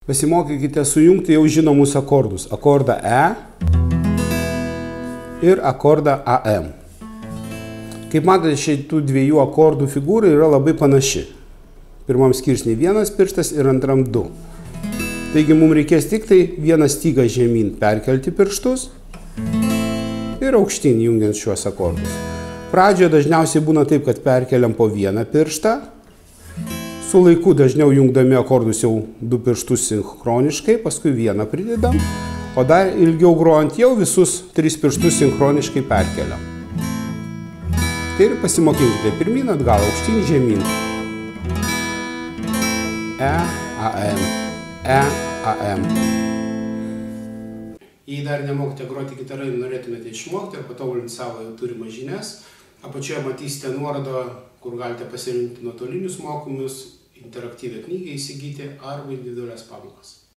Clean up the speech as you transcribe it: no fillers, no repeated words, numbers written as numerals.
Pasimokykite sujungti jau žinomus akordus. Akordą E ir akordą AM. Kaip matote, šitų dviejų akordų figūra yra labai panaši. Pirmam skirsny vienas pirštas ir antram du. Taigi mums reikės tik tai vieną stygą žemyn perkelti pirštus ir aukštyn jungiant šiuos akordus. Pradžioje dažniausiai būna taip, kad perkeliam po vieną pirštą. Su laiku dažniau jungdami akordus jau du pirštus sinchroniškai, paskui vieną pridedam, o dar ilgiau grojant jau visus tris pirštus sinchroniškai perkeliam. Tai ir pasimokykite pirmyn, atgal, aukštyn, žemyn. E, AM, E, AM. Jei dar nemokite groti gitarai ir norėtumėte išmokti ir patobulinti savo jau turimas žinias, apačioje matysite nuorodą, kur galite pasirinkti nuotolinius mokymus, interaktyvią knygą įsigyti arba individualias pamokas.